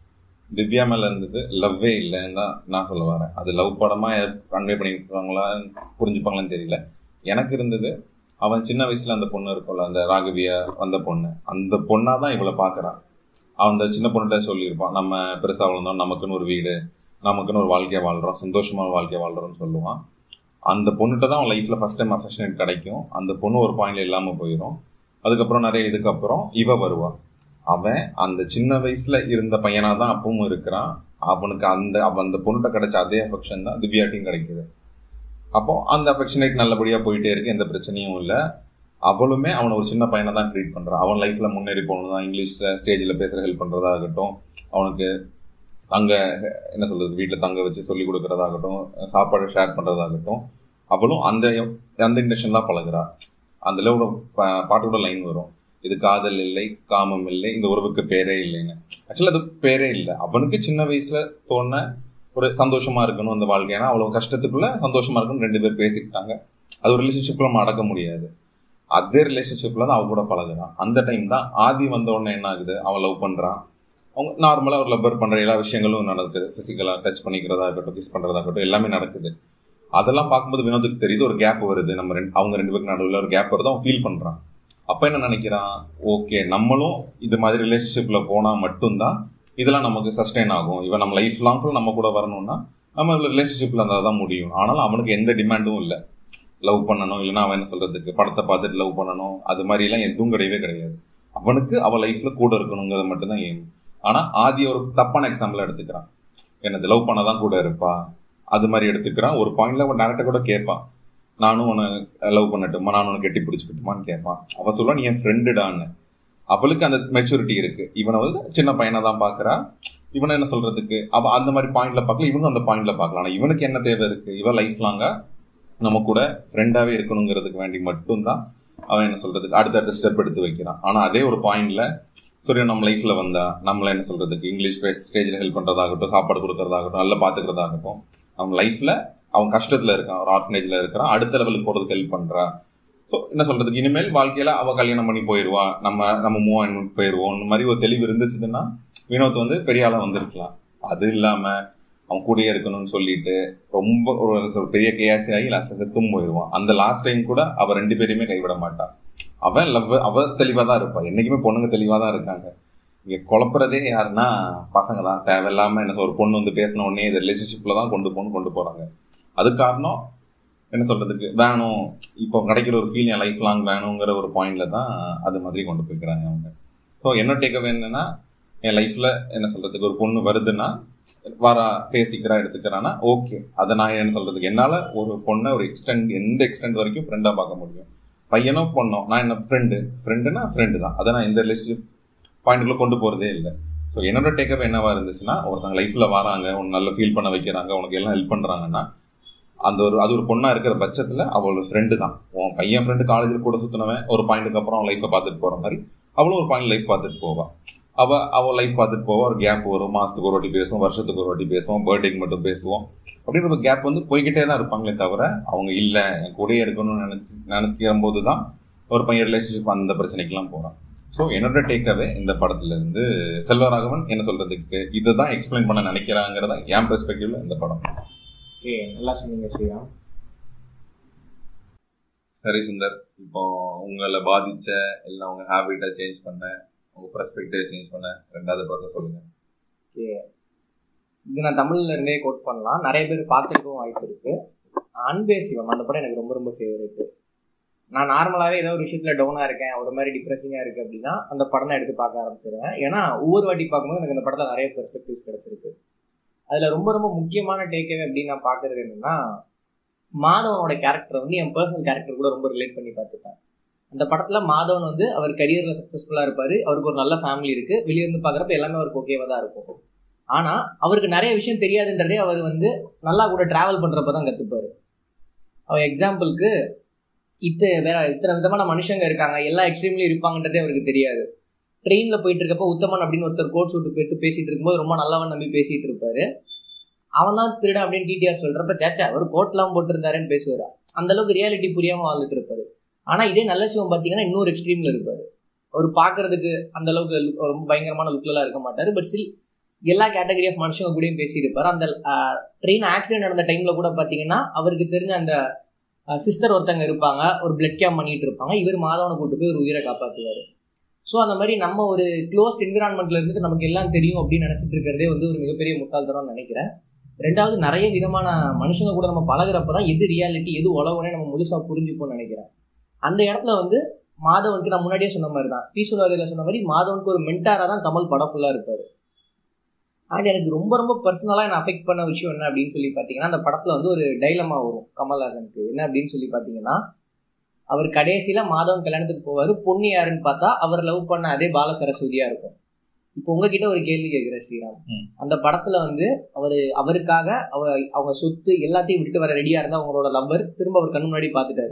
திவ்யா மேல இருந்தது லவ்வே இல்லைன்னு தான் நான் சொல்ல வரேன். அது லவ் படமா கன்வே பண்ணிருப்பாங்களா, புரிஞ்சுப்பாங்களான்னு தெரியல. எனக்கு இருந்தது, அவன் சின்ன வயசுல அந்த பொண்ணு இருக்கும்ல, அந்த ராகவியா வந்த பொண்ணு, அந்த பொண்ணாதான் இவளை பாக்குறான். அவன் அந்த சின்ன பொண்ணுகிட்ட சொல்லியிருப்பான், நம்ம பெருசா வளர்ந்தோம், நமக்குன்னு ஒரு வீடு, நமக்குன்னு ஒரு வாழ்க்கையை வாழ்றோம், சந்தோஷமான வாழ்க்கையை வாழ்றோம்னு சொல்லுவான். அந்த பொண்ணுகிட்ட தான் அவன் லைஃப்ல ஃபர்ஸ்ட் டைம் அஃபெக்ஷனேட் கிடைக்கும். அந்த பொண்ணு ஒரு பாயிண்ட்ல இல்லாம போயிடும். அதுக்கப்புறம் நிறைய இதுக்கப்புறம் இவ வருவா. அவன் அந்த சின்ன வயசுல இருந்த பையனா தான் அப்பவும் இருக்கிறான். அவனுக்கு அந்த பொண்ணுகிட்ட கிடைச்ச அதே அஃபெக்ஷன் தான் திவ்யாட்டையும் கிடைக்குது. அப்போ அந்த அஃபெக்ஷனேட் நல்லபடியா போயிட்டே இருக்கு, எந்த பிரச்சனையும் இல்லை. அவளுமே அவனை ஒரு சின்ன பையனை தான் ட்ரீட் பண்றான். அவன் லைஃப்ல முன்னேறி போகணும் தான், இங்கிலீஷ்ல ஸ்டேஜ்ல பேசுற ஹெல்ப் பண்றதாகட்டும், அவனுக்கு தங்க என்ன சொல்றது, வீட்டுல தங்க வச்சு சொல்லி கொடுக்கறதாகட்டும், சாப்பாடு ஷேர் பண்றதாகட்டும், அவளும் அந்த இன்டென்ஷன் தான் பழகுறா. அதுல ஒரு பாட்டோட லைன் வரும், இது காதல் இல்லை, காமம் இல்லை, இந்த உறவுக்கு பேரே இல்லைன்னு. ஆக்சுவலா அது பேரே இல்லை. அவனுக்கு சின்ன வயசுல தோண ஒரு சந்தோஷமா இருக்கணும் அந்த வாழ்க்கை. ஏன்னா அவ்வளவு கஷ்டத்துக்குள்ள சந்தோஷமா இருக்கணும், 2 பேர் பேசிக்கிட்டாங்க. அது ஒரு ரிலேஷன்ஷிப்ல நம்ம அடக்க முடியாது. அதே ரிலேஷன்ஷிப்ல தான் அவ கூட பழகுறான். அந்த டைம் தான் ஆதி வந்த உடனே என்ன ஆகுது, அவன் லவ் பண்றான். அவங்க நார்மலா ஒரு லவ்வர் பண்ற எல்லா விஷயங்களும் நடக்குது. பிசிக்கலா டச் பண்ணிக்கிறதா இருக்கட்டும், கிஸ் பண்றதா இருக்கட்டும், எல்லாமே நடக்குது. அதெல்லாம் பார்க்கும்போது வினோத்துக்கு தெரியுது, ஒரு கேப் வருது, அவங்க 2 பேருக்கு நடுவில் ஒரு கேப் வருது. அவன் ஃபீல் பண்றான். அப்ப என்ன நினைக்கிறான், ஓகே நம்மளும் இது மாதிரி ரிலேஷன்ஷிப்ல போனா மட்டும்தான் இதெல்லாம் நமக்கு சஸ்டெயின் ஆகும். இவன் நம்ம லைஃப் லாங் நம்ம கூட வரணும்னா நம்ம ரிலேஷன்ஷிப்ல இருந்தால் தான் முடியும். ஆனாலும் அவனுக்கு எந்த டிமாண்டும் இல்லை, லவ் பண்ணணும், இல்லைன்னா அவன் என்ன சொல்றதுக்கு படத்தை பார்த்துட்டு லவ் பண்ணணும், அது மாதிரி எல்லாம் எதுவும் கிடையாது. அவனுக்கு அவன் லைஃப்ல கூட இருக்கணுங்கிறது மட்டும்தான் ஏன். ஆனா ஆதி ஒரு தப்பான எக்ஸாம்பிள் எடுத்துக்கிறான். என்னது லவ் பண்ணதான் கூட இருப்பா, அது மாதிரி எடுத்துக்கிறான். ஒரு பாயிண்ட்ல அவன் டேரக்டா கூட கேட்பான், நானும் உன்னை லவ் பண்ணட்டுமா, நானும் உனக்கு கெட்டி பிடிச்சிக்கிட்டுமான்னு கேட்பான். அவன் சொல்லுவான், நீ என் ஃப்ரெண்டுடான்னு. அவளுக்கு அந்த மெச்சூரிட்டி இருக்கு. இவனை வந்து சின்ன பையனை தான் பாக்குறா. இவனை என்ன சொல்றதுக்கு அவ அந்த மாதிரி பாயிண்ட்ல பார்க்கல, இவங்க அந்த பாயிண்ட்ல பார்க்கலாம். ஆனா இவனுக்கு என்ன தேவை இருக்கு, இவன் லைஃப் லாங்கா நம்ம கூட ஃப்ரெண்டாவே இருக்கணுங்கிறதுக்கு வேண்டி மட்டும்தான் அவன் என்ன சொல்றதுக்கு அடுத்த ஸ்டெப் எடுத்து வைக்கிறான். ஆனா அதே ஒரு பாயிண்ட்ல சரி நம்ம லைஃப்ல வந்தா நம்மள என்ன சொல்றதுக்கு இங்கிலீஷ் ஸ்டேஜ்ல ஹெல்ப் பண்றதாகட்டும், சாப்பாடு கொடுக்கறதாகட்டும், நல்லா பாத்துக்கிறதாகட்டும், அவன் லைஃப்ல அவன் கஷ்டத்துல இருக்கான், ஒரு ஆர்ஃபனேஜ்ல இருக்கிறான், அடுத்த லெவலுக்கு போறதுக்கு ஹெல்ப் பண்றா. ஸோ என்ன சொல்றதுக்கு இனிமேல் வாழ்க்கையில அவ கல்யாணம் பண்ணி போயிடுவா, நம்ம மூவ் ஆன் போயிடுவோம். இந்த மாதிரி ஒரு தெளிவு இருந்துச்சுன்னா வினோத் வந்து பெரிய ஆளா வந்திருக்கலாம். அது இல்லாம அவன் கூடயே இருக்கணும்னு சொல்லிட்டு ரொம்ப ஒரு பெரிய கேசி ஆகி லாஸ்ட் செத்தும் போயிடுவான். அந்த லாஸ்ட் டைம் கூட அவ 2 பேரையுமே கைவிட மாட்டான். அவன் அவ தெளிவா தான் இருப்பான். என்னைக்குமே பொண்ணுங்க தெளிவா தான் இருக்காங்க. இங்கே குழப்புறதே யாருன்னா பசங்க தான். தேவையில்லாமல் என்ன ஒரு பொண்ணு வந்து பேசின உடனே இது ரிலேஷன்ஷிப்பில் தான் கொண்டு போகிறாங்க. அது காரணம் என்ன சொல்கிறதுக்கு வேணும், இப்போ கிடைக்கிற ஒரு ஃபீல் என் லைஃப் லாங் வேணுங்கிற ஒரு பாயிண்டில் தான் அது மாதிரி கொண்டு போய்க்கிறாங்க அவங்க. ஸோ என்ன டேக்அவே என்னென்னா, என் லைஃப்பில் என்ன சொல்கிறதுக்கு ஒரு பொண்ணு வருதுன்னா வரா எடுத்துக்கிறான்னா ஓகே. அதை நான் என்ன சொல்கிறதுக்கு என்னால் ஒரு பொண்ணை ஒரு எந்த எக்ஸ்டெண்ட் வரைக்கும் ஃப்ரெண்டாக பார்க்க முடியும். பையனோ பொண்ணோ நான் என்ன ஃப்ரெண்டுனா ஃப்ரெண்டு தான். அதை நான் எந்த ரிலேஷன்ஷிப் பாயிண்ட்டுக்குள்ளே கொண்டு போகிறதே இல்லை. ஸோ என்னோட டேக்அவே என்னவா இருந்துச்சுன்னா, ஒருத்தவங்க லைஃப்பில் வராங்க, உன்னை நல்லா ஃபீல் பண்ண வைக்கிறாங்க, உனக்கு எல்லாம் ஹெல்ப் பண்ணுறாங்கன்னா அது ஒரு பொண்ணாக இருக்கிற பட்சத்தில் அவளோட ஃப்ரெண்டு தான். உன் பையன் ஃப்ரெண்டு காலேஜில் கூட சுற்றினவன் ஒரு பாயிண்ட்டுக்கு அப்புறம் அவன் லைஃப்பை பார்த்துட்டு போகிற மாதிரி அவளும் ஒரு பாயிண்ட் லைஃப் பார்த்துட்டு போவாள். அவள் லைஃப் பார்த்துட்டு போவா. ஒரு கேப் வரும், மாதத்துக்கு ஒரு வாட்டி பேசுவோம், வருஷத்துக்கு ஒரு வாட்டி பேசுவோம், பர்த்டேக்கு மட்டும் பேசுவோம். அப்படின்ற ஒரு கேப் வந்து போய்கிட்டே தான் இருப்பாங்களே தவிர அவங்க இல்லை என் கூடயே இருக்கணும்னு நினைக்கிற போது தான் ஒரு பையன் ரிலேஷன்ஷிப் அந்த பிரச்சனைக்கெல்லாம் போகிறான். ஸோ என்னோட டேக்அவே இந்த படத்துல இருந்து செல்வராகவன் என்ன சொல்றதுக்கு இதை தான் எக்ஸ்பிளைன் பண்ண நினைக்கிறாங்கிறதா என் பெர்ஸ்பெக்டிவ்ல இந்த படம். நல்லா சொன்னீங்க ஸ்ரீராம். சரி சுந்தர், இப்போ உங்களை பாதிச்ச இல்லை உங்க ஹேபிட்டை சேஞ்ச் பண்ண, உங்க பெர்ஸ்பெக்டிவ் சேஞ்ச் பண்ண ரெண்டாவது படத்தை சொல்லுங்க. இது நான் தமிழ்ல இருந்தே கோட் பண்ணலாம், நிறைய பேர் பார்த்துருக்கவும் வாய்ப்பு இருக்கு. அன்பே சிவம் அந்த படம் எனக்கு ரொம்ப ரொம்ப ஃபேவரட். நான் நார்மலாகவே ஏதோ ஒரு விஷயத்துல டவுனாக இருக்கேன், ஒரு மாதிரி டிப்ரெசிங்காக இருக்குது அப்படின்னா அந்த படம் தான் எடுத்து பார்க்க ஆரம்பிச்சிருவேன். ஏன்னா ஒவ்வொரு வாட்டி பார்க்கும்போது எனக்கு அந்த படத்தில் நிறைய பெர்ஸ்பெக்டிவ்ஸ் கிடைச்சிருக்கு. அதில் ரொம்ப ரொம்ப முக்கியமான டேக்அவே அப்படின்னு நான் பார்க்குறது என்னன்னா, மாதவனோட கேரக்டர் வந்து என் பர்சனல் கேரக்டர் கூட ரொம்ப ரிலேட் பண்ணி பார்த்துப்பேன். அந்த படத்தில் மாதவன் வந்து அவர் கரியரில் சக்ஸஸ்ஃபுல்லாக இருப்பார், அவருக்கு ஒரு நல்ல ஃபேமிலி இருக்குது, வெளியிருந்து பார்க்குறப்ப எல்லாமே அவருக்கு ஓகேவாக தான் இருக்கும். ஆனால் அவருக்கு நிறைய விஷயம் தெரியாதுன்றதே அவர் வந்து நல்லா கூட ட்ராவல் பண்ணுறப்ப தான் கற்றுப்பார். அவர் எக்ஸாம்பிளுக்கு இத்தனை விதமான மனுஷங்க இருக்காங்க, எல்லா எக்ஸ்ட்ரீம்லையும் இருப்பாங்கன்றதே அவருக்கு தெரியாது. ட்ரெயினில் போயிட்டு இருக்கப்போ உத்தமன் அப்படின்னு ஒருத்தர் கோட் சூட்டு போயிட்டு பேசிட்டு இருக்கும்போது ரொம்ப நல்லவன் நம்பி பேசிட்டு இருப்பாரு. அவன் தான் திருடன் அப்படின்னு டிடிஆர் சொல்றப்ப சேச்சா அவர் கோட்லாம் போட்டிருந்தாருன்னு பேசுவார். அந்த அளவுக்கு ரியாலிட்டி புரியாமல் வாழ்ந்துட்டு இருப்பாரு. ஆனால் இதே நல்ல சிவம் பார்த்தீங்கன்னா இன்னொரு எக்ஸ்ட்ரீம்ல இருப்பாரு. அவர் பார்க்கறதுக்கு அந்த அளவுக்கு ரொம்ப பயங்கரமான லுக்லாம் இருக்க மாட்டாரு. பட் ஸ்டில் எல்லா கேட்டகரி ஆஃப் மனுஷங்க கூடயும் பேசியிருப்பாரு. அந்த ட்ரெயின் ஆக்சிடென்ட் நடந்த டைம்ல கூட பார்த்தீங்கன்னா அவருக்கு தெரிஞ்ச அந்த சிஸ்டர் ஒருத்தங்க இருப்பாங்க, ஒரு பிளட் கேம்ப் பண்ணிட்டு இருப்பாங்க, இவர் மாதவனை கூட்டு போய் ஒரு உயிரை காப்பாற்றுவார். ஸோ அந்த மாதிரி நம்ம ஒரு க்ளோஸ்ட் என்விரான்மெண்ட்ல இருந்துட்டு நமக்கு எல்லாம் தெரியும் அப்படின்னு நினைச்சிட்டு இருக்கிறதே வந்து ஒரு மிகப்பெரிய முட்டாள்தனம்னு நினைக்கிறேன். ரெண்டாவது, நிறைய விதமான மனுஷங்க கூட நம்ம பழகிறப்ப தான் எது ரியாலிட்டி எது உலகம்னே நம்ம முழுசாக புரிஞ்சுப்போம்னு நினைக்கிறேன். அந்த இடத்துல வந்து மாதவனுக்கு நான் முன்னாடியே சொன்ன மாதிரி தான், பீசுவாரியில் சொன்ன மாதிரி மாதவனுக்கு ஒரு மென்டாராக தான் கமல் படம் ஃபுல்லாக இருப்பார். அண்ட் எனக்கு ரொம்ப ரொம்ப பர்சனலாக என்ன அஃபெக்ட் பண்ண விஷயம் என்ன அப்படின்னு சொல்லி பார்த்தீங்கன்னா, அந்த படத்தில் வந்து ஒரு டைலமா வரும் கமல்ஹாசனுக்கு. என்ன அப்படின்னு சொல்லி பார்த்தீங்கன்னா, அவர் கடைசியில் மாதவன் கல்யாணத்துக்கு போவார், பொண்ணு யாருன்னு பார்த்தா அவர் லவ் பண்ண அதே பால சரஸ்வதியாக இருக்கும். இப்போ உங்ககிட்ட ஒரு கேள்வி கேட்குறேன் ஸ்ரீராம், அந்த படத்தில் வந்து அவருக்காக அவங்க சொத்து எல்லாத்தையும் விட்டு வர ரெடியாக இருந்தால் அவங்களோட லவ்வர் திரும்ப அவர் கண்ணு முன்னாடி பார்த்துட்டாரு,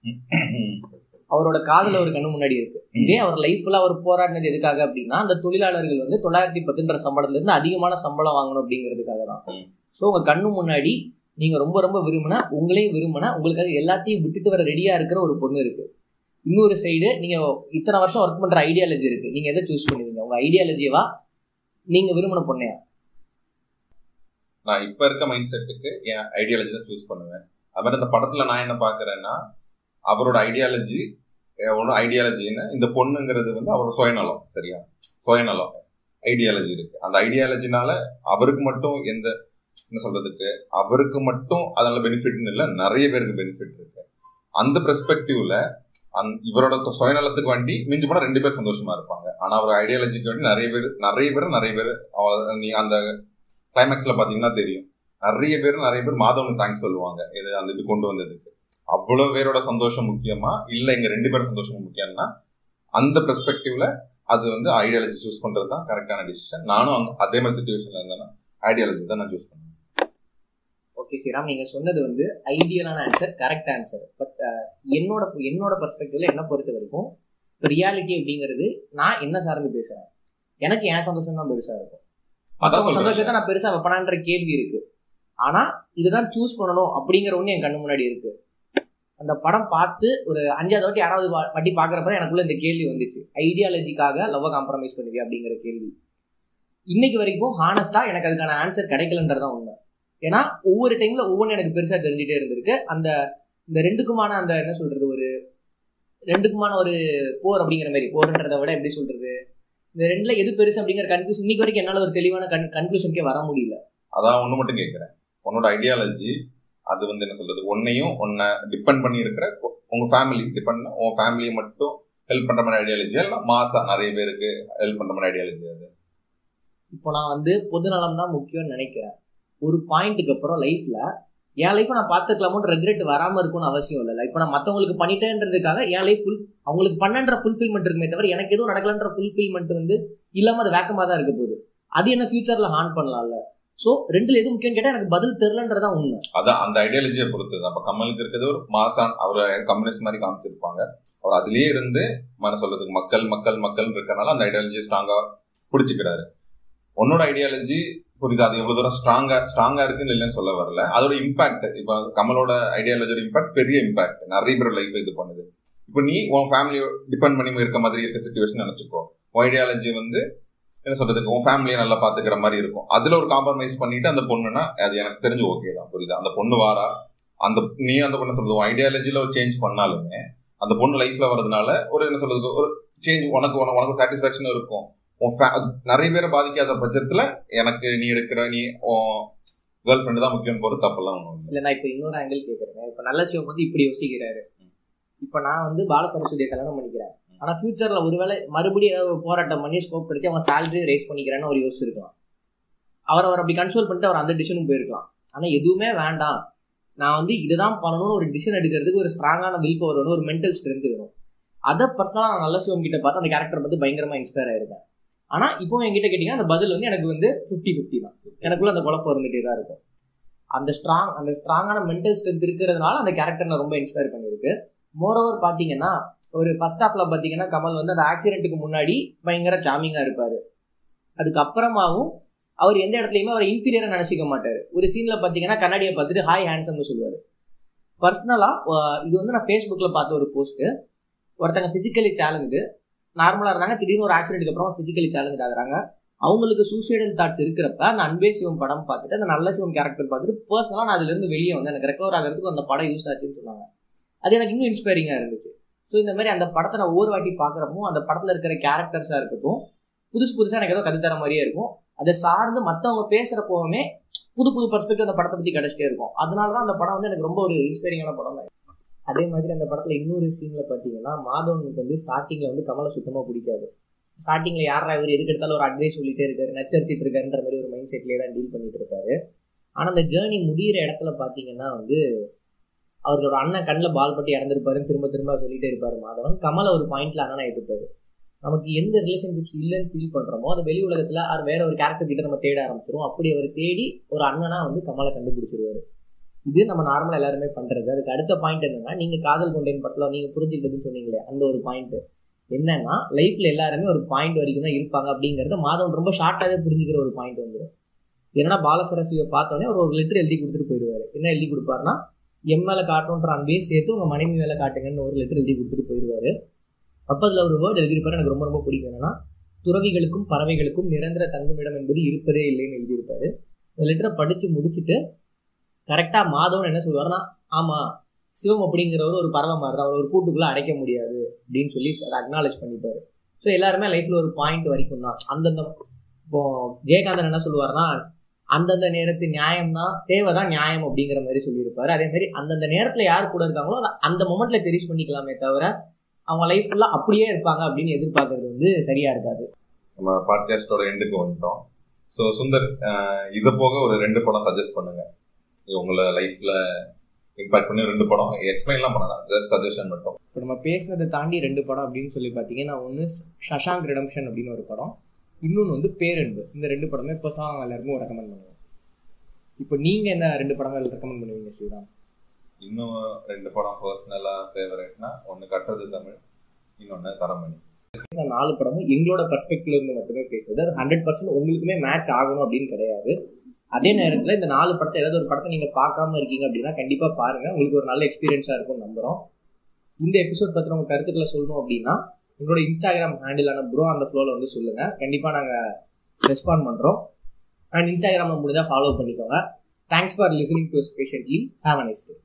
அவரோட காதல ஒரு கண்ணு முன்னாடி இருக்கு. இதே அவர் லைஃப்ல அவர் போராடினது எதுக்காக அப்படின்னா, அந்த தொழிலாளர்கள் வந்து 910 சம்பளத்துல இருந்து அதிகமான சம்பளம் வாங்கணும் அப்படிங்கிறதுக்காக தான். ஸோ உங்க கண்ணு முன்னாடி நீங்க ரொம்ப ரொம்ப விரும்பினா, உங்களையும் விரும்பினா, உங்களுக்காக எல்லாத்தையும் விட்டுட்டு வர ரெடியா இருக்கிற ஒரு பொண்ணு இருக்கு. இன்னொரு சைடு நீங்க இத்தனை வருஷம் ஒர்க் பண்ற ஐடியாலஜி இருக்கு, நீங்க எதை சூஸ் பண்ணுவீங்க? உங்க ஐடியாலஜியவா நீங்க விரும்பின பொண்ணையா? நான் இப்ப இருக்க மைண்ட் செட்டுக்கு என் ஐடியாலஜி தான் சூஸ் பண்ணுவேன். அவர் அந்த படத்துல நான் என்ன பாக்குறேன்னா, அவரோட ஐடியாலஜின்னு இந்த பொண்ணுங்கிறது வந்து அவரோட சுயநலம், சரியா? சுயநலம் ஐடியாலஜி இருக்கு. அந்த ஐடியாலஜினால அவருக்கு மட்டும் என்ன சொல்றதுக்கு, அவருக்கு மட்டும் அதனால பெனிஃபிட்னு இல்லை, நிறைய பேருக்கு பெனிஃபிட் இருக்கு. அந்த பெர்ஸ்பெக்டிவ்ல இவரோட சுயநலத்துக்கு வேண்டி மிஞ்சி போனா 2 பேர் சந்தோஷமா இருப்பாங்க. ஆனா அவர் ஐடியாலஜிக்கு வேண்டி நிறைய பேர் நீ அந்த கிளைமேக்ஸ்ல பாத்தீங்கன்னா தெரியும், நிறைய பேர் மாதவனுக்கு தேங்க்ஸ் சொல்லுவாங்க அந்த இது கொண்டு வந்ததுக்கு. அவ்வளவு பேரோட சந்தோஷம் முக்கியமா இல்ல எங்க 2 பேரும் சந்தோஷம் முக்கியம்னா, அந்த பெர்ஸ்பெக்டிவ்ல அது வந்து ஐடியாலஜி சூஸ் பண்றது தான் கரெக்டான டிசிஷன். நானும் அதே மாதிரி சிச்சுவேஷன்ல இருந்தேன்னா ஐடியாலஜி தான் நான் சூஸ் பண்ணுவேன். ஓகே ஸ்ரீராம், நீங்க சொன்னது வந்து ஐடியலான ஆன்சர், கரெக்ட் ஆன்சர். பட் என்னோட பெர்ஸ்பெக்டிவ்ல என்ன பொறுத்த வரைக்கும் ரியாலிட்டி அப்படிங்கிறது நான் என்ன சார்ந்து பேசுறேன், எனக்கு என் சந்தோஷம் தான் பெருசா இருக்கும், மற்றவங்க சந்தோஷத்தை நான் பெருசா வைப்பனான்ற கேள்வி இருக்கு. ஆனா இதுதான் சூஸ் பண்ணணும் அப்படிங்கிற ஒண்ணு என் கண்ணு முன்னாடி இருக்கு. அந்த படம் பார்த்து ஒரு 5வது வாட்டி 6வது வாட்டி பாக்குறப்ப எனக்குள்ள இந்த கேள்வி வந்துச்சு, ஐடியாலஜிக்காக லவ் காம்ப்ரமைஸ் பண்ணுவியா அப்படிங்கிற கேள்வி. இன்னைக்கு வரைக்கும் ஹானஸ்டா எனக்கு அதுக்கான ஆன்சர் கிடைக்கலன்றதான் உண்மை. ஏன்னா ஒவ்வொரு டைம்ல ஒவ்வொன்று எனக்கு பெருசா தெரிஞ்சுட்டே இருந்திருக்கு. இந்த ரெண்டுக்குமான அந்த என்ன சொல்றது, ஒரு ரெண்டுக்குமான ஒரு போர் அப்படிங்கிற மாதிரி, போர்ன்றதை விட எப்படி சொல்றது, இந்த ரெண்டுல எது பெருசு அப்படிங்கிற கன்க்ளூஷன் இன்னைக்கு வரைக்கும் என்னால ஒரு தெளிவான கன்க்ளூஷனுக்கே வர முடியல. அதான் ஒண்ணு மட்டும் கேட்கிறேன், உன்னோட ஐடியாலஜி அது வந்து என்ன சொல்றது, உன்னை டிபெண்ட் பண்ணி இருக்கிற உங்க ஃபேமிலி டிபெண்ட், உன் ஃபேமிலியை மட்டும் ஹெல்ப் பண்ற மாதிரி ஐடியாலஜி இல்ல மாசா நிறைய பேருக்கு ஹெல்ப் பண்ற மாதிரி ஐடியாலஜி? அது இப்போ நான் வந்து பொதுநலம் தான் முக்கியம்னு நினைக்கிறேன். ஒரு பாயிண்ட்டுக்கு அப்புறம் லைஃப்ல என் லைஃப்பை நான் பார்த்துக்கலாமோன்ற ரெக்ரெட் வராமல் இருக்கும்னு அவசியம் இல்லை. இப்போ நான் மற்றவங்களுக்கு பண்ணிட்டேன்றதுக்காக என் லைஃப் அவங்களுக்கு பண்ணன்ற ஃபுல்ஃபில்மெண்ட் இருக்குமே தவிர எனக்கு எதுவும் நடக்கலன்ற ஃபுல்ஃபில்மெண்ட் வந்து இல்லாமல் அது வேக்கமாக தான் இருக்க போகுது. அது என்ன ஃபியூச்சரில் ஹார்ன் பண்ணலாம்ல. ஸோ ரெண்டுல எது முக்கியம் கேட்டால் எனக்கு பதில் தெரிலன்றதான் உண்மை. அதான் அந்த ஐடியாலஜியை பொறுத்தது. அப்போ கமலுக்கு இருக்கிறது ஒரு மாசான், அவர் கம்யூனிஸ்ட் மாதிரி காமிச்சிருப்பாங்க. அவர் அதுலேயே இருந்து மன சொல்றதுக்கு மக்கள் மக்கள் மக்கள் இருக்கனால அந்த ஐடியாலஜி ஸ்ட்ராங்கா பிடிச்சிக்கிறாரு. உன்னோட ஐடியாலஜி புரியுது, அது எவ்வளவு தூரம் ஸ்ட்ராங்கா இருக்குன்னு இல்லைன்னு சொல்ல வரல. அதோட இம்பாக்ட், இப்போ கமலோட ஐடியாலஜியோட இம்பாக்ட் பெரிய இம்பாக்ட், நிறைய பேர் லைஃப் இது பண்ணுது. இப்போ நீ உன் ஃபேமிலியை டிபெண்ட் பண்ணி இருக்க மாதிரி இருக்க சிச்சுவேஷன் நினைச்சுக்கோ. உன் ஐடியாலஜி வந்து என்ன சொல்றதுக்கு உன் ஃபேமிலியை நல்லா பாத்துக்கிற மாதிரி இருக்கும். அதுல ஒரு காம்ப்ரமைஸ் பண்ணிட்டு அந்த பொண்ணுன்னா அது எனக்கு தெரிஞ்சு ஓகே தான், புரியுது. அந்த பொண்ணு வாரா, நீ அந்த பொண்ணு சொல்றது உன் ஐடியாலஜில ஒரு சேஞ்ச் பண்ணாலுமே அந்த பொண்ணு லைஃப்ல வர்றதுனால ஒரு என்ன சொல்றது ஒரு சேஞ்ச் உனக்கு சாட்டிஸ்பாக்சன் இருக்கும். நிறைய பேரை பாதிக்காத பட்சத்துல எனக்கு நீ எடுக்கிற நீ கேர்ள் ஃப்ரெண்டு தான் முக்கியம் போது தப்பெல்லாம் ஒன்றும் இல்லை. நான் இப்போ இன்னொரு ஆங்கிள் கேட்குறேன். இப்போ நல்ல சிவம் வந்து இப்படி யோசிக்கிறாரு. இப்போ நான் வந்து பால சரஸ்வதியை கல்யாணம் பண்ணிக்கிறேன், ஆனால் ஃபியூச்சர்ல ஒருவேளை மறுபடியும் ஏதாவது போராட்டம் பண்ணி ஸ்கோப் எடுத்து அவங்க சேலரி ரைஸ் பண்ணிக்கிறேன்னு அவர் யோசிச்சிருக்கலாம். அவர் அப்படி கன்சோல் பண்ணிட்டு அவர் அந்த டிசிஷனும் போயிருக்கலாம். ஆனால் எதுவுமே வேண்டாம், நான் வந்து இதுதான் பண்ணணும்னு ஒரு டிசிஷன் எடுக்கிறதுக்கு ஒரு ஸ்ட்ராங்கான வில் பவர் வேணும், ஒரு மென்டல் ஸ்ட்ரென்த் வேணும். அதை பர்சனலாக நான் நல்ல சிவம் கிட்ட பார்த்து அந்த கேரக்டர் வந்து பயங்கரமாக இன்ஸ்பயர் ஆயிருக்கேன். ஆனால் இப்போ என்கிட்ட கேட்டிங்கன்னா அந்த பதில் வந்து எனக்கு வந்து 50-50 தான். எனக்குள்ள அந்த குழப்பம் இருந்துகிட்டே தான் இருக்கும். அந்த ஸ்ட்ராங்கான மென்டல் ஸ்ட்ரென்த் இருக்கிறதுனால அந்த கேரக்டர் நான் ரொம்ப இன்ஸ்பயர் பண்ணியிருக்கு. மோரோவர் பார்த்தீங்கன்னா ஒரு ஃபர்ஸ்ட் ஹாஃப்ல பார்த்தீங்கன்னா கமல் வந்து அந்த ஆக்சிடென்ட்டுக்கு முன்னாடி பயங்கர சாமிங்காக இருப்பார். அதுக்கப்புறமாவும் அவர் எந்த இடத்துலையுமே அவர் இன்ஃபீரியராக நினச்சிக்க மாட்டார். ஒரு சீனில் பார்த்தீங்கன்னா கண்ணாடியை பார்த்துட்டு ஹாய் ஹேண்ட்ஸம்னு சொல்லுவார். பர்சனலாக இது வந்து நான் ஃபேஸ்புக்கில் பார்த்த ஒரு போஸ்ட்டு. ஒருத்தங்க ஃபிசிக்கலி சேலஞ்சு நார்மலாக இருந்தாங்க, திடீர்னு ஒரு ஆக்சிடென்ட்டுக்கு அப்புறம் ஃபிசிக்கலி சேலஞ்ச் ஆகுறாங்க. அவங்களுக்கு சூசைடல் தாட்ஸ் இருக்கிறப்ப அந்த அன்பே சிவம் படம் பார்த்துட்டு அந்த நல்ல சிவம் கேரக்டர் பார்த்துட்டு பர்சனலாக நான் அதுலேருந்து வெளியே வந்து எனக்கு ரெக்கவர் ஆகிறதுக்கு அந்த படம் யூஸ் ஆச்சுன்னு சொன்னாங்க. அது எனக்கு இன்னும் இன்ஸ்பைரிங்காக இருந்துச்சு. ஸோ இந்த மாதிரி அந்த படத்தை நான் ஒவ்வொரு வாட்டி பார்க்குறப்போ அந்த படத்தில் இருக்கிற கேரக்டர்ஸாக இருக்கட்டும் புதுசாக எனக்கு ஏதோ கற்றுத்தர மாதிரியே இருக்கும். அதை சார்ந்து மற்றவங்க பேசுகிறப்போவுமே புது பர்ஸ்பெக்டிவ் அந்த படத்தை பற்றி கிடச்சிட்டே இருக்கும். அதனால தான் அந்த படம் வந்து எனக்கு ரொம்ப ஒரு இன்ஸ்பைரிங்கான படம் தான். அதே மாதிரி அந்த படத்தில் இன்னொரு சீனில் பார்த்தீங்கன்னா மாதவனுக்கு வந்து ஸ்டார்டிங்கில் வந்து கமலை சுத்தமாக பிடிக்காது. ஸ்டார்டிங்கில் யாரா இவர் எதுக்கு எடுத்தாலும் ஒரு அட்வைஸ் சொல்லிட்டே இருக்காரு, நச்சரிச்சிட்டு இருக்காருன்ற மாதிரி ஒரு மைண்ட் செட்லேயே தான் டீல் பண்ணிட்டு இருப்பாரு. ஆனால் அந்த ஜேர்னி முடிகிற இடத்துல பார்த்தீங்கன்னா வந்து அவர்களோட அண்ணன் கண்ணில் பால் பட்டி இறந்துருப்பாருன்னு திரும்ப சொல்லிட்டே இருப்பாரு மாதவன். கமலை ஒரு பாயிண்ட்ல அண்ணனை எடுத்துப்பாரு. நமக்கு எந்த ரிலேஷன்ஷிப்ஸ் இல்லைன்னு ஃபீல் பண்ணுறோமோ அது வெளி உலகத்தில் அவர் வேற ஒரு கேரக்டர் கிட்ட நம்ம தேட ஆரம்பிச்சிடும். அப்படி அவர் தேடி ஒரு அண்ணனா வந்து கமலை கண்டுபிடிச்சிருவாரு. இது நம்ம நார்மலாக எல்லாருமே பண்ணுறது. அதுக்கு அடுத்த பாயிண்ட் என்னன்னா, நீங்கள் காதல் கொண்டேன் படத்தில் நீங்கள் புரிஞ்சுக்கிட்டதுன்னு சொன்னீங்களே அந்த ஒரு பாயிண்ட் என்னன்னா, லைஃப்பில் எல்லாருமே ஒரு பாயிண்ட் வரைக்கும் தான் இருப்பாங்க அப்படிங்கிறத மாதவன் ரொம்ப ஷார்ட்டாகவே புரிஞ்சுக்கிற ஒரு பாயிண்ட் வந்துடும். ஏன்னா பாலசரஸ்வியை பார்த்தோன்னே அவர் ஒரு லெட்டர் எழுதி கொடுத்துட்டு போயிடுவார். என்ன எழுதி கொடுப்பாருன்னா, எம் மேலே காட்டணுன்ற அன்பையும் சேர்த்து உங்கள் மனைவி மேலே காட்டுங்கன்னு ஒரு லெட்டர் எழுதி கொடுத்துட்டு போயிடுவார். அப்போ அதில் ஒரு வேர்டு எழுதியிருப்பாரு, எனக்கு ரொம்ப பிடிக்கும். என்னன்னா, துறவிகளுக்கும் பறவைகளுக்கும் நிரந்தர தங்குமிடம் என்பது இருப்பதே இல்லைன்னு எழுதியிருப்பாரு. இந்த லெட்டரை படித்து முடிச்சுட்டு கரெக்டாக மாதவன் என்ன சொல்லுவாருன்னா, ஆமாம் சிவம் அப்படிங்கிறவர் ஒரு பறவை மாதிரி தான், அவர் ஒரு கூட்டுக்குள்ளே அடைக்க முடியாது அப்படின்னு சொல்லி அதை அக்னாலேஜ் பண்ணிப்பாரு. ஸோ எல்லாருமே லைஃப்பில் ஒரு பாயிண்ட் வரைக்கும் தான். அந்தந்த இப்போ ஜெயகாந்தன் என்ன சொல்லுவார்னா, அந்தந்த நேரத்து நியாயம் தான் தேவைதான் நியாயம் அப்படிங்கிற மாதிரி சொல்லியிருப்பாரு. அதே மாதிரி அந்தந்த நேரத்தில் யார் கூட இருக்காங்களோ அந்த மொமெண்ட்ல செரிஷ் பண்ணிக்கலாமே தவிர அவங்க லைஃப் ஃபுல்லாக அப்படியே இருப்பாங்க அப்படின்னு எதிர்பார்க்கறது வந்து சரியா இருக்காது. நம்ம பாட்காஸ்டோட எண்டுக்கு வந்துட்டோம். ஸோ சுந்தர், இதை போக ஒரு 2 படம் சஜஸ்ட் பண்ணுங்க. உங்களை லைஃப்ல இம்பாக்ட் பண்ணி 2 படம் எக்ஸ்பிளைன்லாம் பண்ணலாம், ஜஸ்ட் சஜஷன் மட்டும். இப்போ நம்ம பேசினதை தாண்டி 2 படம் அப்படின்னு சொல்லி பார்த்தீங்கன்னா, ஒன்று ஷஷாங்க் ரிடம்ஷன் அப்படின்னு ஒரு படம், இன்னொன்று வந்து பேரன்பு. இந்த 2 படமே இப்போ எல்லாருக்கும் ரெக்கமெண்ட் பண்ணுவோம். இப்போ நீங்கள் என்ன 2 படங்கள் ரெக்கமெண்ட் பண்ணுவீங்க ஸ்ரீராம்? இன்னும் 2 படம் பர்சனலாக ஃபேவரட்னா, ஒன்று கட்டுறது தமிழ், இன்னொன்று தரமணி. 4 படமும் எங்களோட பெர்ஸ்பெக்டிவ்ல இருந்து மட்டுமே பேசுறது. அது 100% உங்களுக்குமே மேட்ச் ஆகணும் அப்படின்னு கிடையாது. அதே நேரத்தில் இந்த 4 படத்தை ஏதாவது ஒரு படத்தை நீங்கள் பார்க்காம இருக்கீங்க அப்படின்னா கண்டிப்பாக பாருங்கள், உங்களுக்கு ஒரு நல்ல எக்ஸ்பீரியன்ஸாக இருக்கும்னு நம்புகிறோம். இந்த எபிசோட் பற்றி உங்கள் கருத்துக்களை சொல்லணும் அப்படின்னா உங்களோட இன்ஸ்டாகிராம் ஹேண்டிலான ப்ரோ அந்த ஃப்ளோவில் வந்து சொல்லுங்கள், கண்டிப்பாக நாங்கள் ரெஸ்பாண்ட் பண்ணுறோம். அண்ட் இன்ஸ்டாகிராமில் முடிஞ்சால் ஃபாலோ பண்ணிக்கோங்க. Thanks for listening to us patiently. Have a nice day.